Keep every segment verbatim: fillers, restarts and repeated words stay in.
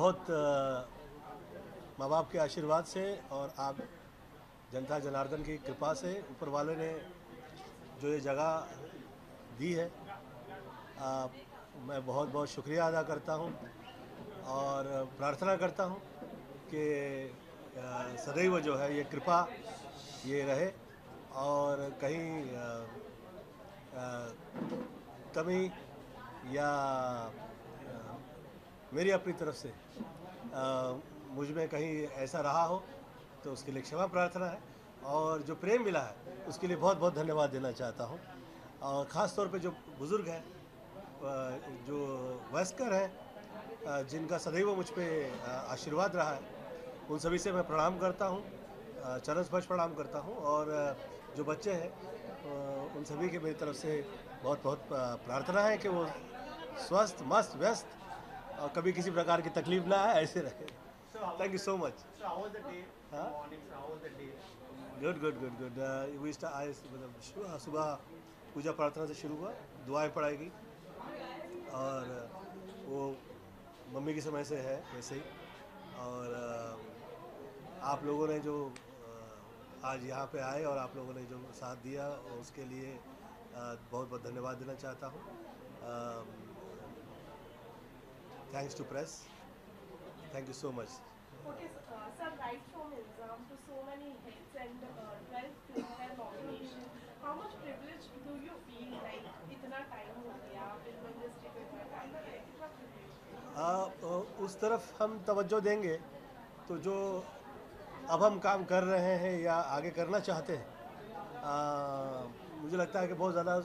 बहुत माँ बाप के आशीर्वाद से और आप जनता जनार्दन की कृपा से ऊपर वाले ने जो ये जगह दी है, आ, मैं बहुत बहुत शुक्रिया अदा करता हूँ और प्रार्थना करता हूँ कि सदैव जो है ये कृपा ये रहे और कहीं आ, आ, कमी या आ, मेरी अपनी तरफ से आ, मुझ में कहीं ऐसा रहा हो तो उसके लिए क्षमा प्रार्थना है, और जो प्रेम मिला है उसके लिए बहुत बहुत धन्यवाद देना चाहता हूँ। और ख़ास तौर पे जो बुज़ुर्ग हैं, जो वयस्कर हैं, जिनका सदैव मुझ पे आशीर्वाद रहा है, उन सभी से मैं प्रणाम करता हूँ, चरण स्पर्श प्रणाम करता हूँ। और जो बच्चे हैं उन सभी के मेरी तरफ से बहुत बहुत प्रार्थना है कि वो स्वस्थ मस्त व्यस्त और कभी किसी प्रकार की तकलीफ ना आए, ऐसे रहे। Thank you so much. Good good good good we start सुबह पूजा प्रार्थना से शुरू हुआ, दुआएं पढ़ाई गई और वो मम्मी के समय से है वैसे ही। और आप लोगों ने जो आज यहाँ पे आए और आप लोगों ने जो साथ दिया उसके लिए बहुत बहुत धन्यवाद देना चाहता हूँ। Thanks to press, thank you so much. Okay, uh, sir, right from Ilzam to so many hits and uh, twelve Filmfare nomination, how much privileged do you feel like इतना टाइम हो गया फिल्म इंडस्ट्री को इतना time दिया, कितना privileged? उस तरफ हम तवज्जो देंगे तो जो अब हम काम कर रहे हैं या आगे करना चाहते हैं, आ, मुझे लगता है कि बहुत ज़्यादा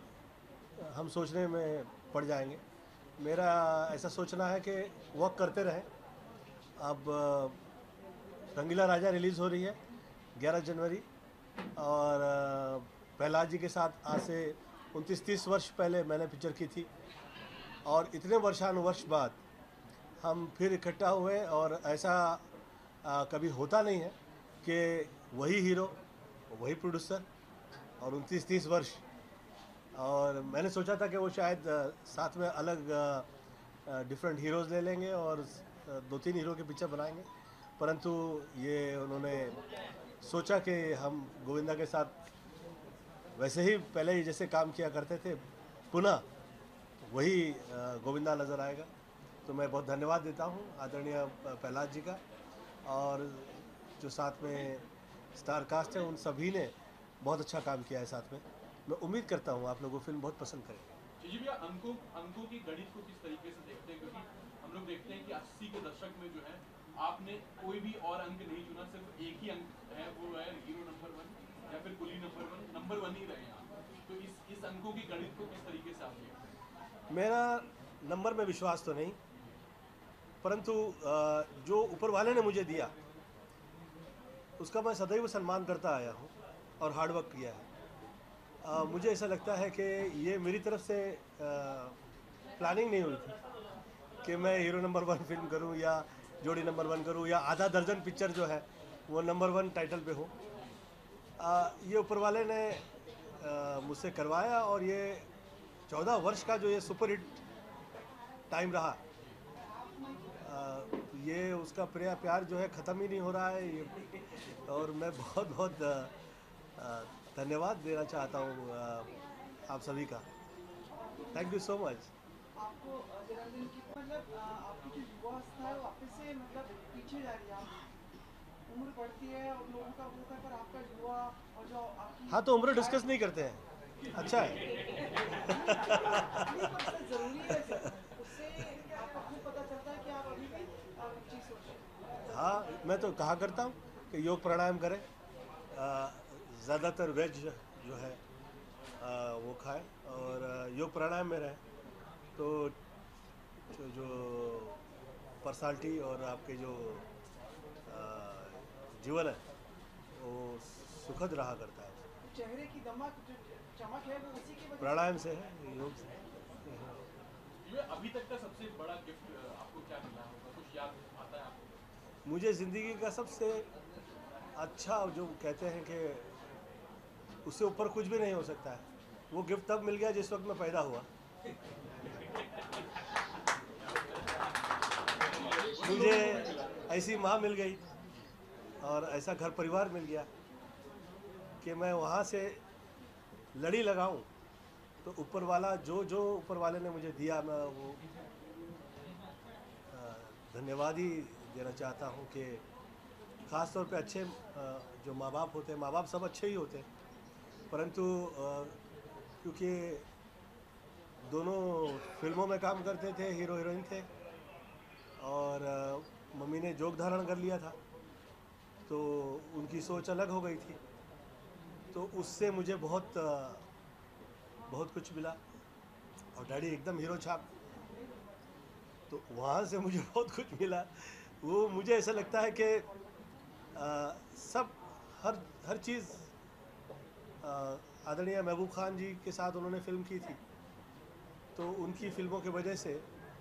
हम सोचने में पड़ जाएंगे। मेरा ऐसा सोचना है कि वर्क करते रहें। अब रंगीला राजा रिलीज़ हो रही है ग्यारह जनवरी, और प्रहलाद जी के साथ आज से उनतीस तीस वर्ष पहले मैंने पिक्चर की थी, और इतने वर्षानुवर्ष बाद हम फिर इकट्ठा हुए। और ऐसा आ, कभी होता नहीं है कि वही हीरो वही प्रोड्यूसर और उनतीस तीस वर्ष। और मैंने सोचा था कि वो शायद साथ में अलग डिफरेंट हीरोज़ ले लेंगे और दो तीन हीरो के पिक्चर बनाएंगे, परंतु ये उन्होंने सोचा कि हम गोविंदा के साथ वैसे ही पहले ही जैसे काम किया करते थे, पुनः वही गोविंदा नज़र आएगा। तो मैं बहुत धन्यवाद देता हूँ आदरणीय प्रहलाद जी का, और जो साथ में स्टार कास्ट है उन सभी ने बहुत अच्छा काम किया है साथ में। मैं उम्मीद करता हूँ आप लोगों को फिल्म बहुत पसंद करेंगे। जी भैया, अंकों अंकों की गणित को किस तरीके से देखते हैं, क्योंकि हम लोग देखते हैं कि अस्सी के दशक में जो है आपने कोई भी और अंक नहीं चुना, सिर्फ एक ही अंक है, वो है हीरो नंबर वन या फिर Coolie number one, number one ही रहे आप। तो इस इस अंकों की गणित को किस तरीके से आप देखते हैं? मेरा नंबर में विश्वास तो नहीं, परंतु जो ऊपर वाले ने मुझे दिया उसका मैं सदैव सम्मान करता आया हूँ और हार्डवर्क किया है। आ, मुझे ऐसा लगता है कि ये मेरी तरफ से आ, प्लानिंग नहीं हुई थी कि मैं हीरो नंबर वन फिल्म करूं या जोड़ी नंबर वन करूं या आधा दर्जन पिक्चर जो है वो नंबर वन टाइटल पे हो। आ, ये ऊपर वाले ने मुझसे करवाया, और ये चौदह वर्ष का जो ये सुपर हिट टाइम रहा, आ, ये उसका प्रिय प्यार जो है ख़त्म ही नहीं हो रहा है ये। और मैं बहुत बहुत धन्यवाद देना चाहता हूँ आप सभी का। Thank you so much. आपको मतलब आपकी जो युवावस्था है वापस से मतलब पीछे जा रही है, उम्र बढ़ती है और लोगों का वो है, पर आपका युवा और जो आपकी हाँ, तो उम्र डिस्कस नहीं करते हैं, अच्छा है। जरूरी है, उससे आपको खुद पता चलता है कि आप अभी भी चीज़ सोचें। हाँ, मैं तो कहा करता हूँ कि योग प्राणायाम करें, ज़्यादातर वेज जो है आ, वो खाएं और योग प्राणायाम में रहें, तो जो, जो पर्सनालिटी और आपके जो आ, जीवन है वो सुखद रहा करता है। चेहरे की दमक जो चमक है वो उसी की वजह प्राणायाम से है, योग से। ये अभी तक का सबसे बड़ा गिफ्ट आपको क्या मिला होगा, कुछ याद आता है आपको? मुझे ज़िंदगी का सबसे अच्छा जो कहते हैं कि उससे ऊपर कुछ भी नहीं हो सकता है, वो गिफ्ट तब मिल गया जिस वक्त मैं पैदा हुआ। मुझे ऐसी माँ मिल गई और ऐसा घर परिवार मिल गया कि मैं वहाँ से लड़ी लगाऊं तो ऊपर वाला जो जो ऊपर वाले ने मुझे दिया मैं वो अ, धन्यवाद ही देना चाहता हूँ कि ख़ास तौर पे अच्छे अ, जो माँ बाप होते हैं, माँ बाप सब अच्छे ही होते हैं, परंतु अ, क्योंकि दोनों फिल्मों में काम करते थे, हीरो हीरोइन थे और अ, मम्मी ने जोग धारण कर लिया था तो उनकी सोच अलग हो गई थी, तो उससे मुझे बहुत अ, बहुत कुछ मिला और डैडी एकदम हीरो छाप, तो वहाँ से मुझे बहुत कुछ मिला। वो मुझे ऐसा लगता है कि अ, सब हर हर चीज़ अ, आदरणीय महबूब खान जी के साथ उन्होंने फिल्म की थी, तो उनकी फिल्मों की वजह से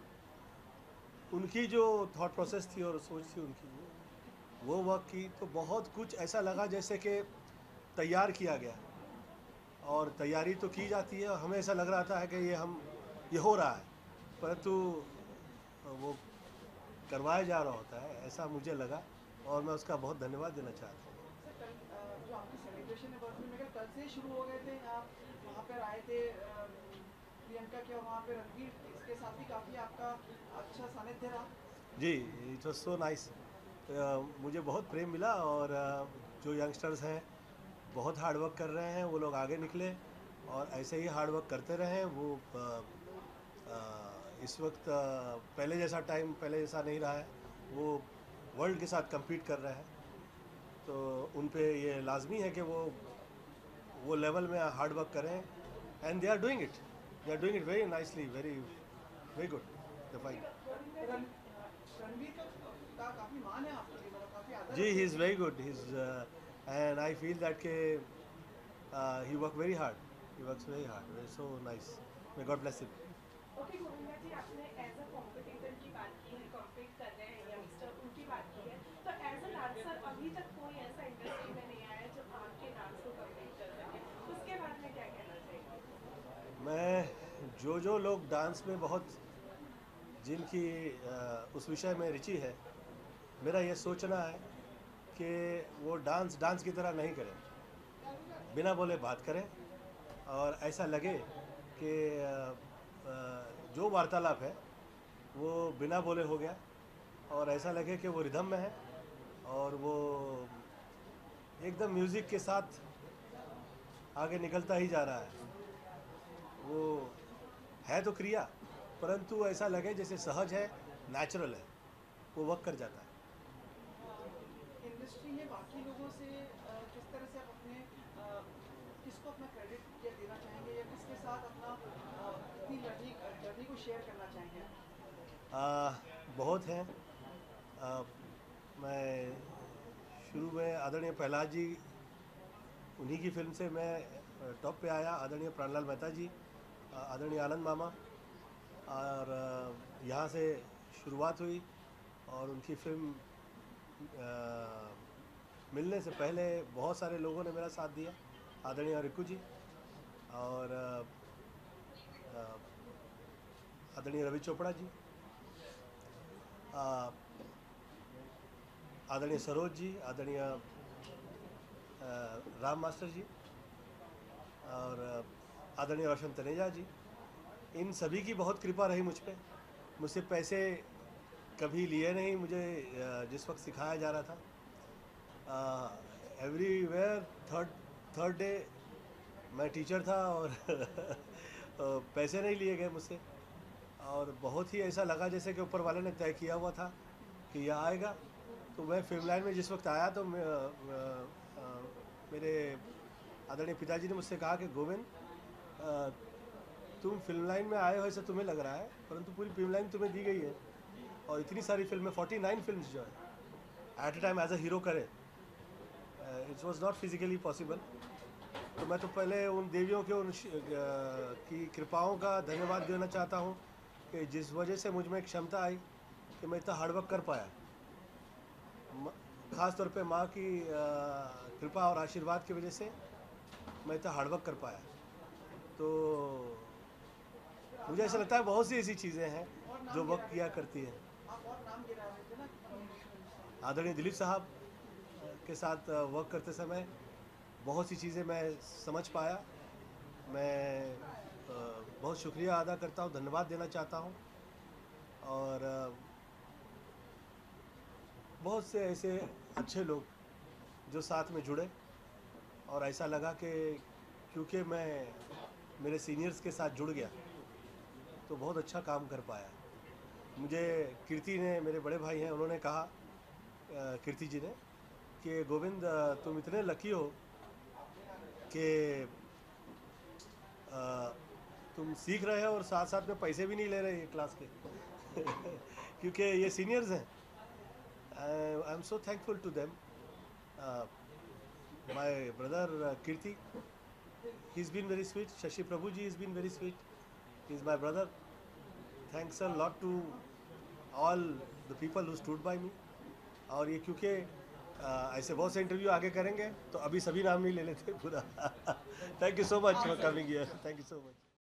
उनकी जो थॉट प्रोसेस थी और सोच थी उनकी, वो वर्क की तो बहुत कुछ ऐसा लगा जैसे कि तैयार किया गया और तैयारी तो की जाती है और हमें ऐसा लग रहा था है कि ये हम ये हो रहा है, परंतु वो करवाया जा रहा होता है, ऐसा मुझे लगा और मैं उसका बहुत धन्यवाद देना चाहता हूँ। सर कल अ, जो आपकी सेलिब्रेशन है बर्थडे में कल से ही शुरू हो गए थे आप वहाँ पर आए थे अ, प्रियंका के और वहाँ पे रणवीर इसके साथ ही काफ़ी आपका अच्छा सानिध्य रहा। जी, इट वॉज सो नाइस। मुझे बहुत प्रेम मिला और अ, जो यंगस्टर्स हैं बहुत हार्ड वर्क कर रहे हैं, वो लोग आगे निकले और ऐसे ही हार्ड वर्क करते रहें। वो अ, अ, इस वक्त अ, पहले जैसा टाइम पहले जैसा नहीं रहा है, वो वर्ल्ड के साथ compete कर रहे हैं, तो उन पे ये लाजमी है कि वो वो लेवल में हार्ड वर्क करें and they are doing it they are doing it very nicely, very very good, the fine. रण रणवीर का, का काफ़ी मान है आपके लिए, मतलब काफ़ी आदर जी, है। he is very good. He's uh, and I feel that ke, uh, he work very hard. He works very hard. Very so nice. May God bless him. Okay Govinda ji, आपने एज अ कॉम्पिटिटर की बात की है, कॉम्पीट कर रहे हैं youngster, उनकी बात की है, तो एज अ डांसर अभी तक कोई ऐसा इंडस्ट्री में नहीं आया है जो आपके डांस को कम्पीट कर सके, उसके बारे में क्या कहना चाहिए? मैं जो जो लोग डांस में बहुत जिनकी uh, उस विषय में रुचि है, मेरा ये सोचना है कि वो डांस डांस की तरह नहीं करें, बिना बोले बात करें और ऐसा लगे कि uh, uh, जो वार्तालाप है वो बिना बोले हो गया और ऐसा लगे कि वो रिदम में है और वो एकदम म्यूज़िक के साथ आगे निकलता ही जा रहा है। वो है तो क्रिया, परंतु ऐसा लगे जैसे सहज है, नेचुरल है, वो वर्क कर जाता है। इंडस्ट्री में बाकी लोगों से अ, किस तरह से आप अपने अ, किसको अपना क्रेडिट या देना चाहेंगे या किसके साथ अपना अ, अपनी जर्नी जर्नी को शेयर करना चाहेंगे? आ, बहुत हैं। आ, मैं शुरू में आदरणीय प्रहलाद जी, उन्हीं की फिल्म से मैं अ, टॉप पे आया, आदरणीय प्राणलाल मेहता जी, अ, आदरणीय आनंद मामा, और अ, यहाँ से शुरुआत हुई और उनकी फिल्म अ, मिलने से पहले बहुत सारे लोगों ने मेरा साथ दिया, आदरणीय रिकू जी और अ, अ, आदरणीय रवि चोपड़ा जी, अ, आदरणीय सरोज जी, आदरणीय अ, राम मास्टर जी और अ, आदरणीय रोशन तनेजा जी, इन सभी की बहुत कृपा रही मुझ पे। मुझसे पैसे कभी लिए नहीं, मुझे अ, जिस वक्त सिखाया जा रहा था एवरीवेयर थर्ड थर्ड डे मैं टीचर था और अ, पैसे नहीं लिए गए मुझसे और बहुत ही ऐसा लगा जैसे कि ऊपर वाले ने तय किया हुआ था कि यह आएगा। तो मैं फिल्म लाइन में जिस वक्त आया तो मैं, अ, अ, मेरे आदरणीय पिताजी ने मुझसे कहा कि गोविंद, अ, तुम फिल्म लाइन में आए हो ऐसा तुम्हें लग रहा है, परंतु पूरी फिल्म लाइन तुम्हें दी गई है और इतनी सारी फिल्में, फोर्टी नाइन फिल्म जो है at a time as a hero करे, it was not physically possible. तो मैं तो पहले उन देवियों के उन श- अ, की कृपाओं का धन्यवाद देना चाहता हूँ कि जिस वजह से मुझ में एक क्षमता आई कि मैं इतना हार्डवर्क कर पाया। म- ख़ास तौर पे माँ की अ, कृपा और आशीर्वाद की वजह से मैं इतना हार्डवर्क कर पाया। तो मुझे ऐसा लगता है बहुत सी ऐसी चीज़ें हैं और नाम जो गिरा वक्त के किया साथ करती हैं। आप बहुत नाम गिरा रहे थे ना कि आदरणीय दिलीप साहब के साथ वर्क करते समय बहुत सी चीज़ें मैं समझ पाया। मैं अ, बहुत शुक्रिया अदा करता हूँ, धन्यवाद देना चाहता हूँ। और अ, बहुत से ऐसे अच्छे लोग जो साथ में जुड़े और ऐसा लगा कि क्योंकि मैं मेरे सीनियर्स के साथ जुड़ गया तो बहुत अच्छा काम कर पाया। मुझे कीर्ति ने, मेरे बड़े भाई हैं, उन्होंने कहा, अ, कीर्ति जी ने, कि गोविंद अ, तुम इतने लकी हो कि अ, तुम सीख रहे हो और साथ साथ में पैसे भी नहीं ले रहे ये क्लास के क्योंकि ये सीनियर्स हैं। I am so thankful to them. My brother Kirti, he is been very sweet. Shashi Prabhu ji is been very sweet. He is my brother. Thanks a lot to all the people who stood by me. और ये क्योंकि uh, ऐसे बहुत से interview आगे करेंगे तो अभी सभी नाम नहीं ले लेते पूरा. Thank you so much for coming here. Thank you so much.